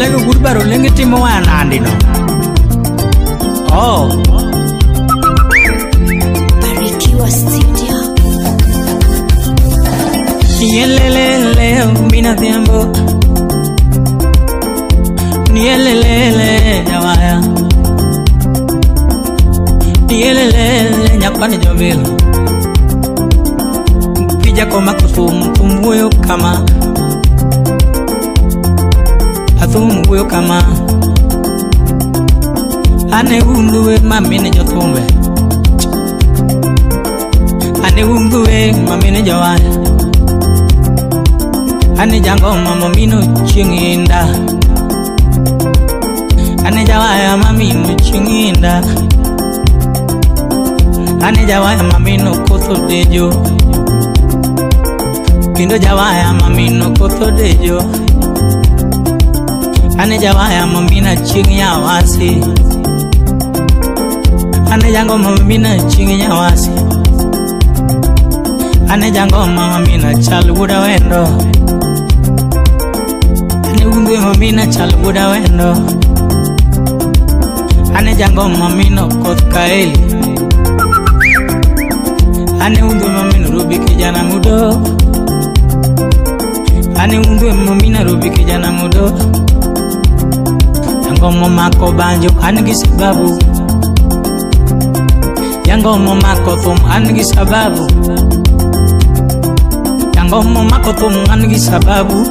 Lego gurbaro lengi timo wanandi no. Oh. Barikiwa Studio. Nielelele mina tiempo. Nielelele nyawaya. Nielelele nyakwani jovil. Pija koma kutumbuyo kama. Atumbuyo kama. Ane unduwe mamine jotumbe. Ane unduwe mamine jawaya. Ane jango mama mino chinginda. Ane jawaya mamino chinginda. Ane jawaya mamino koto dejo. Kindo jawaya mamino koto dejo. Ane jawaya mamina chinginya wasi. Ane jango mamina chinginya wasi. Ane jango mamina chalguda wendo. Ane ungue mamina chalguda wendo. Ane jango mamino kotkaeli. Ane ungue mamino rubi kijana mudo. Ane ungue mamina rubi kijana mudo. Jango mamako banjo angi sababu. Jango mamako thum angi sababu. Jango mamako thum angi sababu.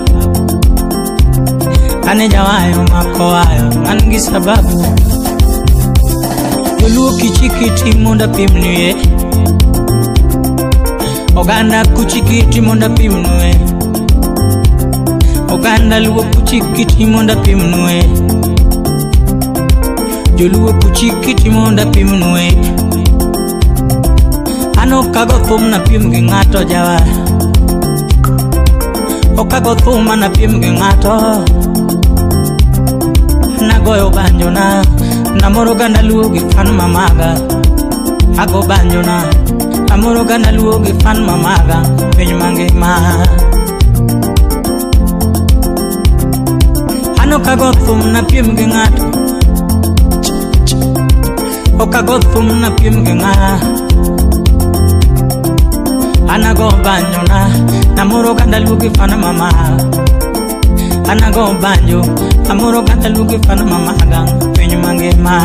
Ane jawayo mako ayo angi sababu. Yuluo kichikiti monda pimnuye. Oganda kuchikiti monda pimnuye. Oganda luo kuchikiti monda pimnuye. Yuluo kuchikiti monda pimnuye. Ano kago thum na pim gi ngato jawa. O kago thum na pim gi ngato. Nagoyo banjo na namoro ganda luo gi fan mamaga. Ago banjo na namoro ganda luo gi fan mamaga. Piny mangima. Ano kago thum na pim gi ngato. O kago thum na pim gi ngato. Anago banjo na namoro ganda luo gi fan mamaga. Anago banjo namoro ganda luo gi fan mamaga. Piny mangima.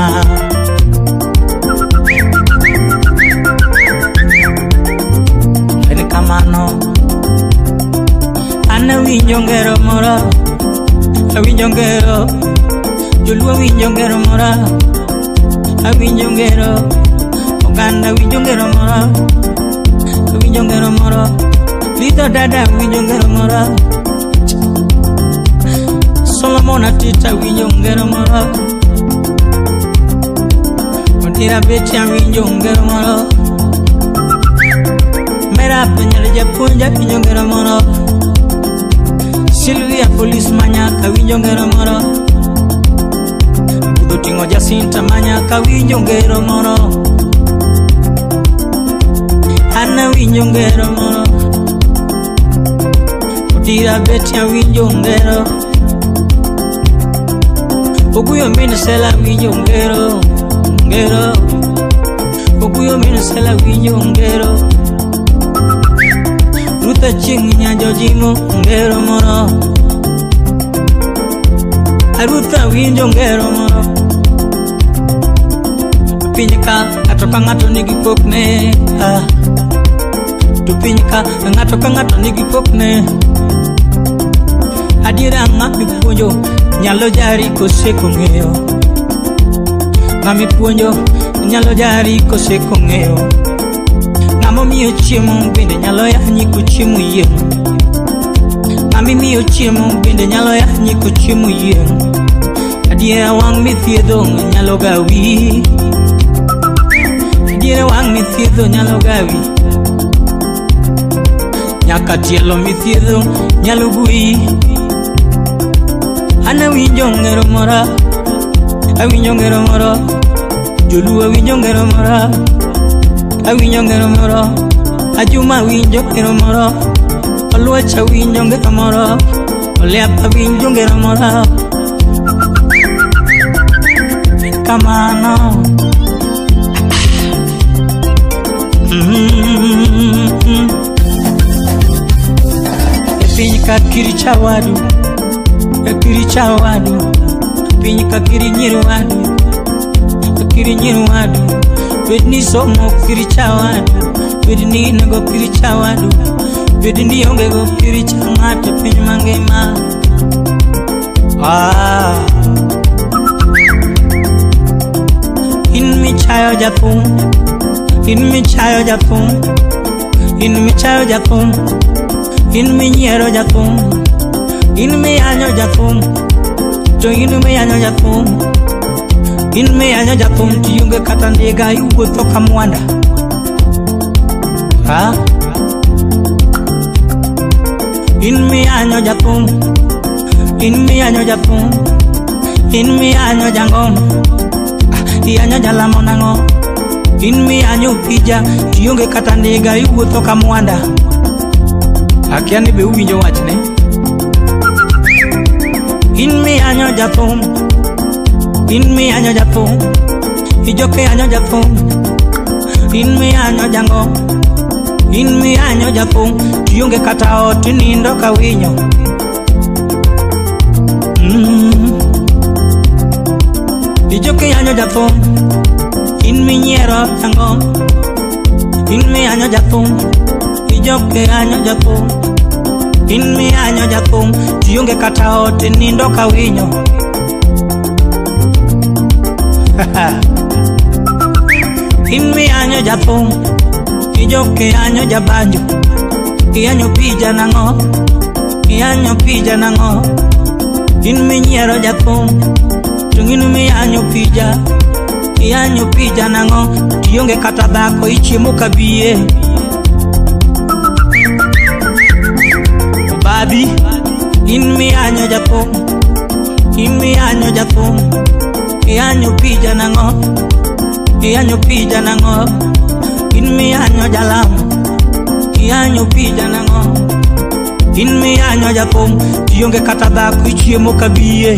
Ene kamano ana winjo ngero moro. Awinjo ngero Joluo winjo ngero moro. Awinjo ngero Oganda winjo ngero moro. Awinjo ngero moro. Lito dada winjo ngero moro. Solomon atita winjo ngero moro. Ondira beti winjo ngero moro. Mera penyere japunja winjo ngero moro. Silvia police manyaka winjo ngero moro. Budo tingo Jacinta manyaka winjo ngero moro. Ana winjo ngero moro. Ondira beti winjo ngero. Oguyo minisela winjo ngero. Ngero. Oguyo minisela winjo ngero. Ruta chinginya jojimo ngero moro. Aruta winjo ngero moro. Pinyika atoka ngato nigi pokne. Tupinyika ngato ka ngato nigi pokne. Adiera ngami puonjo nyalo jari koseko ng'eyo. Ngami puonjo nyalo jari koseko ng'eyo. Ngamo miyo chiemo bende nyalo yanyi ko chiemo yien. Ngami miyo chiemo bende nyalo yanyi ko chiemo yien. Adiera wang mithiedho nyalo gawi. Adiera wang mithiedho nyalo gawi. Nyaka tielo mithiedho nyalo gui. Ana winjo ngero moro. Awinjo ngero moro. Joluo awinjo ngero moro. Awinjo ngero moro. Ajuma winjo ngero moro. Oluocha winjo ngero moro. Oleapa winjo ngero moro. kamano. Piny ka kiri chawadu, kiri chawadu. Piny ka kiri nyirwadu, kiri nyirwadu. Bedni somo kiri chawadu, bedni nego kiri chawadu, bedni onge go kiri chamate piny mangima. In mi chayo japung, in mi chayo japung, in mi chayo japung, in mi nyero japung, in mi anyo japung, to in mi anyo japung, in mi anyo japung. Tiyunge kata ndega yuwuotho kamwanda. In mi anyo japung, in mi anyo japung, in mi anyo jangom, ianyo jalamo nango. In mi anyo pija, tiyunge kata ndega yuwuotho kamwanda. Akiani be uwinjo wachne. In mi anyo japung, in mi anyo japung, ijoke anyo japung, in mi anyo jangom, in mi anyo japung. Tiyunge kata oti nindo kawinyo. Ijoke anyo japung, in mi nyero jangom, in mi anyo japung, ijoke anyo japung, in mi anyo japung. Tiyunge kata oti nindo kawinyo. In mi anyo japung, ijoke anyo jabanjo, ianyo pija nango, ianyo pija nango. In mi nyero japung, tungin mi anyo pija, ianyo pija nango. Tiyunge kata dhako ichiemo kabiye. Babi, in mi anyo japung, in mi anyo japung, ianyo pija nango, ianyo pija nango. In mi anyo jalam, ianyo pija nango. In mi anyo japung, tiyunge kata dhako ichiemo kabiye.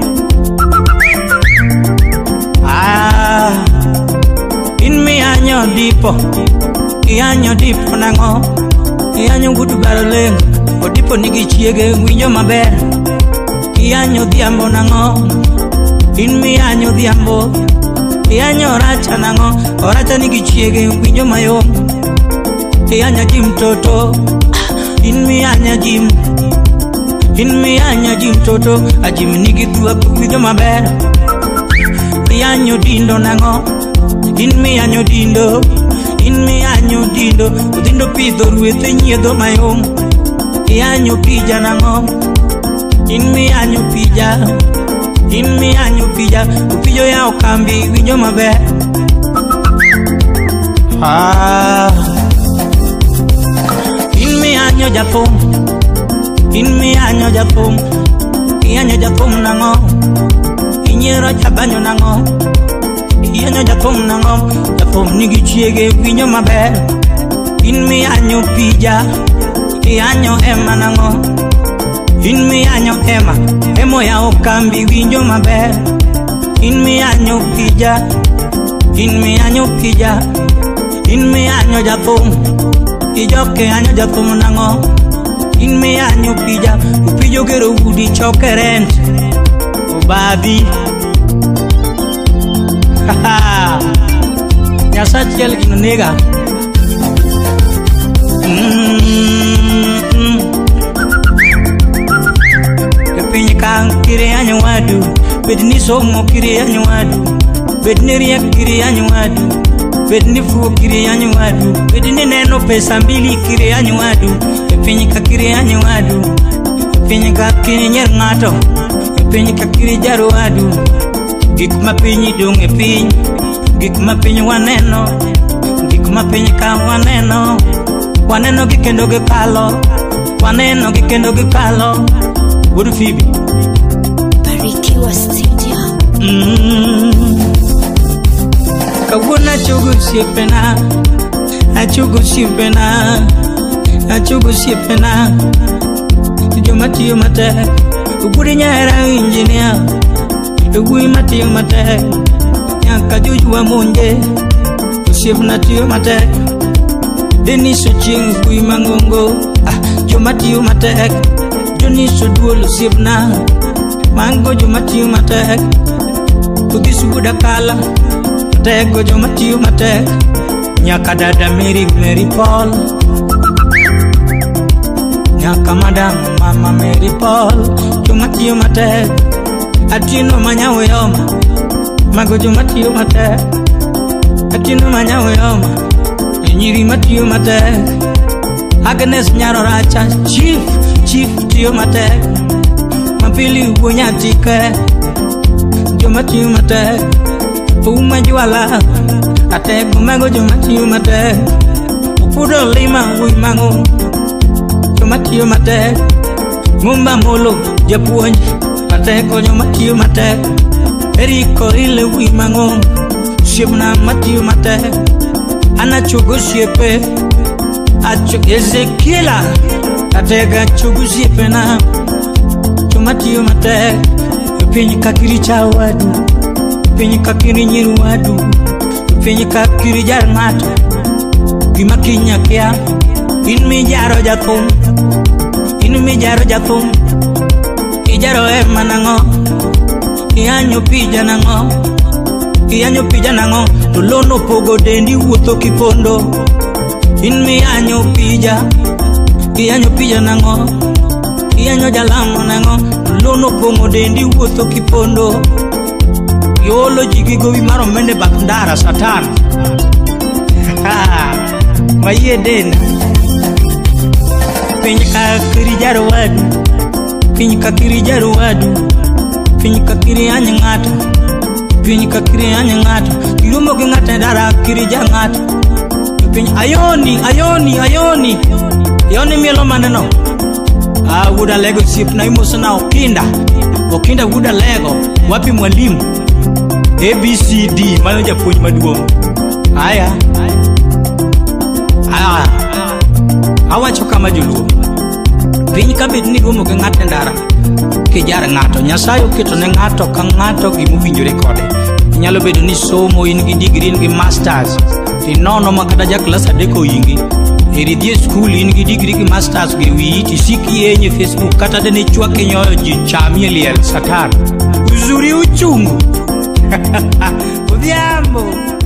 In mi anyo dipo, ianyo dipo nango, ianyo gudu baroleng. Odipo nigi chiege winjo maber, ianyo dhiambo nango. In mi anyo dhiambo, ianyo oracha nango. Oracha nigi chiege winjo mayom, ianyo jim toto. In mi anyo jim, in mi anyo jim toto. Ajim nigi dhuak winjo maber, ianyo dindo nango. In mi anyo dindo, in mi anyo dindo. Dindo pidho ruethe nyiedho mayom, ianyo pija nango. In mi anyo pija, in mi anyo pija. Upijo ya okambi winjo maber. In mi anyo japung, in mi anyo japung, ianyo japung nango. Inyero jabanyo nango, ianyo japung nango. Japung nigi chiege winjo maber. In mi anyo pija, ianyo ema nango. In mi anyo ema, emo ya okambi winjo maber. In mi anyo pija, in mi anyo pija. In mi anyo japung, ijoke anyo japung nango. In mi anyo pija, upijo gero udi chokeren. Babi, Nyasachiel gino nega. Piny kang kiri anyo wadu, bedni somo kiri anyo wadu, bedni riek kiri anyo wadu, bedni fuo kiri anyo wadu, bedni neno pesa mbili kiri anyo wadu. Piny ka kiri anyo wadu, piny ka kiri nyer ngato, piny ka kiri jaro wadu. Gik ma piny dong e piny, gik ma piny waneno, gik ma piny ka waneno. Waneno gikendo gikalo, waneno gikendo gikalo. Would Phoebe Barikiwa Studio. Kawuna chugu sipena, achugu sipena, achugu sipena. Jomati mate, uguri nyara engineer, ugui mati mate, nyaka jujwa munje osiepna tiyo matek deniso chieng' kui mangongo joma tiyo matek joniso duol osiepna mango joma tiyo matek kudis buda kala matego joma tiyo matek nyaka dada Mary Paul nyaka madam mama Mary Paul joma tiyo matek atino manyawe yoma mago joma tiyo matek atino manyawe yoma nyiri matiyo matek Agnes nyaro racha chief tiyo matek mapili uonyatike joma tiyo matek uma juala atego mago joma tiyo matek upudo lima uimango joma tiyo matek ngumba molo japuonj atego joma tiyo matek eriko ile uimango siepna matiyo matek anachogo siepe acho Ezekiela atega chogo siepe na joma tiyo matek pinyi kakiri chawadu pinyi kakiri nyiru wadu pinyi kakiri jar ngato gima kinya kya in mi jaro jathum ijaro manango ianyo pija nango to lono pogo dendi wuotho kipondo in mi anyo pija nango ianyo jalamo nango to lono pogo dendi wuotho kipondo yolo jigi gowi maro mende bakndara satan maye den pinyi kakiri jaro wadu pinyi kakiri anyangato pinyi kakiri anyangato ilumo ngata dara kiri jangato pinyi ayoni mielo maneno wuda lego sip na imosana okinda wuda lego wapi mwalimu ABCD mano japuonj maduong' aya awacho kama joluo piny kabed ni romo gi ng'at ndara kijar ng'ato Nyasaye oketo ne ng'ato ka ng'ato gimowinjore kode inyalo bedo ni somo in gi degree in gi masters tinono makata ja klas 3 oyingi eridhie skul in gi degree gi masters gi wiyi tisiki enye Facebook kata dene chwake nyoyo ji chami liel satan uzuri uchungu Odhiambo